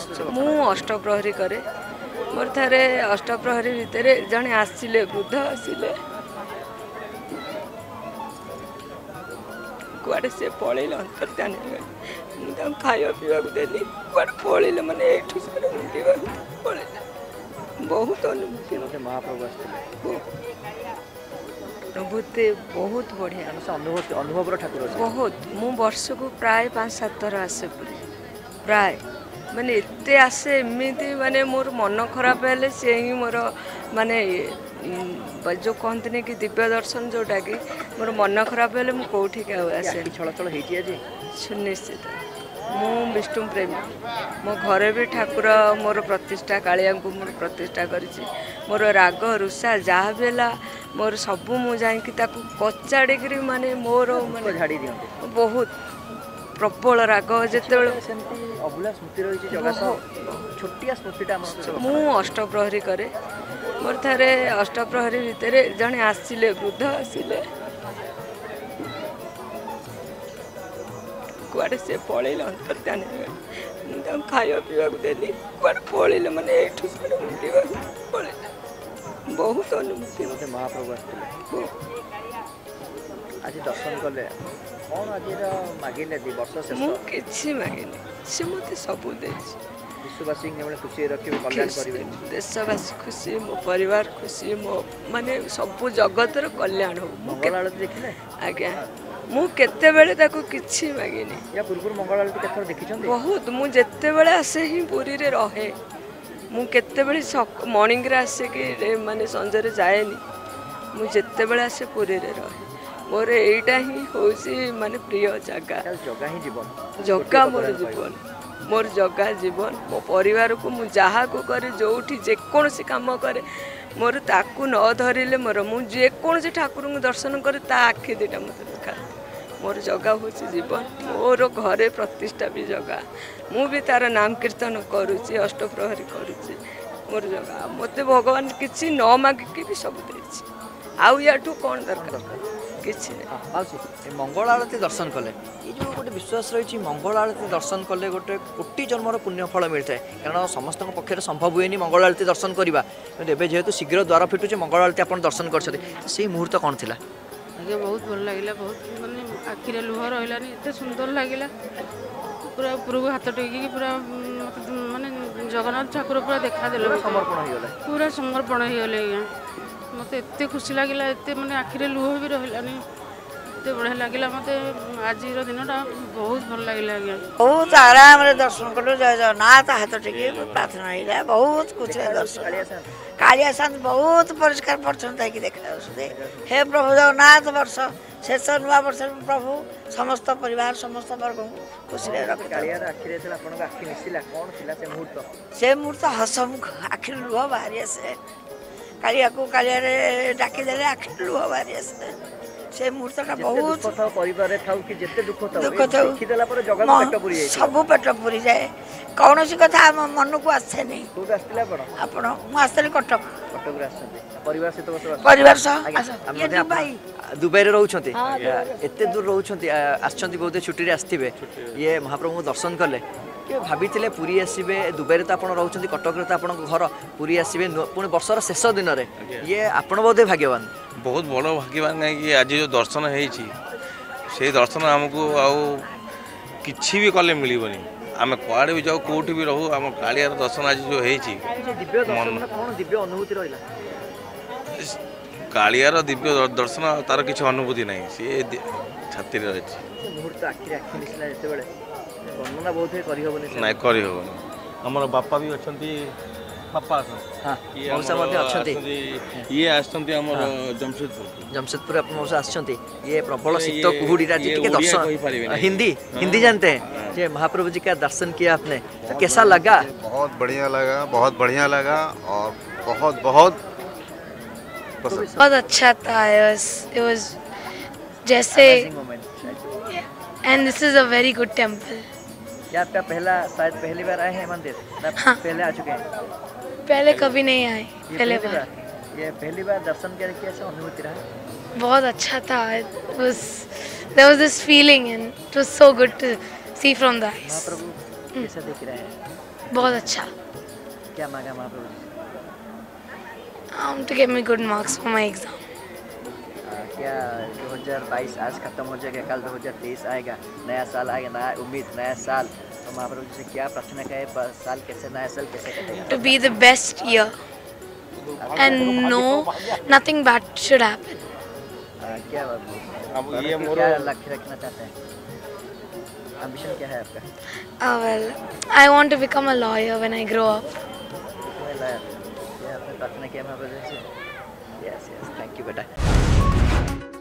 मु अष्टप्रहरी करे मोर थारे अष्टप्रहरी भितर जड़े आसिले वृद्ध आसिले कुआड़े से पड़े अंतर्धान मुझे खाया पीवा देली कुआड़े पड़े मैंने पड़े बहुत अनुभूति अनुभूति बहुत बढ़िया अनुभव ठाकुर बहुत मु वर्ष को प्राय 5-7 थर आसे पूरी प्राय माने एते आसे एमती माने मोर मन खराब हेले से ही मोर माने जो कहते कि दिव्य दर्शन जोटा कि मोर मन खराब हेले मु कोठी के आसे छलछल हेची आज सुनिश्चित मु विष्णु प्रेमी मो घरे भी ठाकुर मोर प्रतिष्ठा कालिया को मोर प्रतिष्ठा करिछि मोर राग रुषा जहाँ भी है मोर सबू मु जाकि कचाड़ी माने मोर माने झाड़ी दियंते बहुत प्रबल राग जिते अभुला स्मृति रही छोटिया स्मृतिटा मु अष्टप्रहरी करे मोर थारे अष्टप्रहरी भितर जड़े आसिले वृद्ध आसिले कुआड़े से पड़े अंतर्धान मुझे खाया पीवा देली कुआड़े पड़े मैंने पड़े बहुत अनुभूति महाप्रभु आसते आज दर्शन कले कौन आज मागिले दी वर्ष शेष मुझे मागिनी से मत सब विश्ववासी खुशी रखे कल्याण करेंगे देशवासी खुशी मो परिवार खुशी मो माने सब जगतर कल्याण हो मंगल आरती देखिले आज्ञा मु केते बेले ताको किछि मागिनी या पूर्व मंगल आरती केथर देखिछन बहुत मु जेते बेले आसे ही पुरी रे रहे मु केते बेले मॉर्निंग रे आसे कि माने संजय रे जाएनी मु जेते बेले आसे पुरी रे रहे मोर एटा ही होसी माने प्रिय जगह जगह ही जीवन जगह मोर जीवन मोर जगह जीवन मो परिवार को मु जहा को करे जोठी जेकोसी काम करे मोर ताकू न धरिले मोर मु जेकोसी ठाकुर को दर्शन करे ता आखि दिटा मत देखा मोर जगह हूँ जीवन मोर घरे प्रतिष्ठा भी जगह मु भी तार नाम कीर्तन करुच्ची अष्टप्रहरी करुच्ची मोर जगह मत भगवान किसी न मागिकी भी सब देछि आउ याठू कौन दरकार किसी मंगल आरती दर्शन कले ये जो गोटे विश्वास रही मंगल आरती दर्शन कले गोटे कोटि जन्मर पुण्यफल मिलता है कारण समस्त पक्षर संभव हुए मंगल आरती दर्शन करवा एवं जेहेतु शीघ्र द्वार फिटुचे मंगल आरती आप दर्शन कर मुहूर्त कौन थी आगे बहुत भल लगे बहुत मानने आखिरे लुह रही एत सुंदर लगे पूरा उपरକୁ हाथ टेकिकी पूरा माने जगन्नाथ ठाकुर पूरा देखा देले समर्पण हो गला पूरा समर्पण हो गले मत एत खुशी लगे एत माने आखिरे लुह भी रहिलानी एत बढ़िया लगे मत आज दिनटा बहुत भल लगे आज्ञा बहुत आराम रे दर्शन कलु जय जगन्नाथ हाथ टेकी प्रार्थना है बहुत कुछ दर्शन कालिया शांत बहुत परिष्कार परिच्छन्न कि देखा हे प्रभु जगन्नाथ वर्ष शेष नुआ वर्ष प्रभु समस्त परिवार समस्त वर्ग खुशी से मुहूर्त हसमुख आखिर लुह बाहरी आसे कालिया को कालिया डाकीदे आखिर लुह बाहरी आसे से मुहूर्तटा बहुत परिवार कि जेते दुख सब पेट पूरी जाए कौन सी कथा मन को आसे नहीं आपण मुझे कटक परिवार सहित परिवार दुबई रोचे एत दूर रोचे आसछंती बहुत छुट्टी आसथिबे ये महाप्रभु दर्शन कले कि भाभी पुरी आसबे दुबई तो आप रोचे कटक तो आप घर पुरी आसबे पुणी वर्षर शेष दिन में ये आपण बोधे भाग्यवान बहुत बड़ भाग्यवान कहीं आज जो दर्शन से दर्शन आमको किसी भी कले मिलबनी आम कुआड़े भी जाऊ कौटी भी रहू आम कालियार दर्शन आज जो दिव्य अनुभूति रहा कालियार दिव्य दर्शन तार किसी अनुभूति नहीं सी छाती मुहूर्त आखिरी आखि मिसला जिते वर्णना बहुत ना करहबनी आम बापा भी अच्छा बापा ये जमशेदपुर ये प्रबल शीत कुहुड़ी दर्शन हिंदी जानते हैं ये महाप्रभु जी का दर्शन किया आपने तो कैसा लगा बहुत बढ़िया लगा और बहुत बहुत बहुत अच्छा था it was जैसे and this is a very good temple क्या आपका शायद पहली बार आए हैं मंदिर हाँ। पहले आ चुके हैं पहले कभी नहीं आए पहले बार ये पहली बार दर्शन करके कैसा अनुभूति रहा बहुत अच्छा था there was this feeling and it was so good to see from the eyes महाप्रभु कैसा दिख रहा है बहुत अच्छा. क्या मांगा Mahaprabhu ji To give me good marks for my exam. क्या 2022 आज खत्म हो जाएगा, कल 2023 आएगा, नया साल आएगा, नया उम्मीद, नया साल, तो महाप्रभु जी से क्या प्रार्थना करें, साल कैसे, नया साल कैसे कटेगा? To be the best year. And no, nothing bad should happen. क्या क्या लक्ष्य रखना चाहते हैं? एम्बिशन क्या है आपका? Well, I want to become a lawyer when I grow up. क्या आपने प्रार्थना किया महाप्रभु जी से? यस यस, थैंक यू बेटा.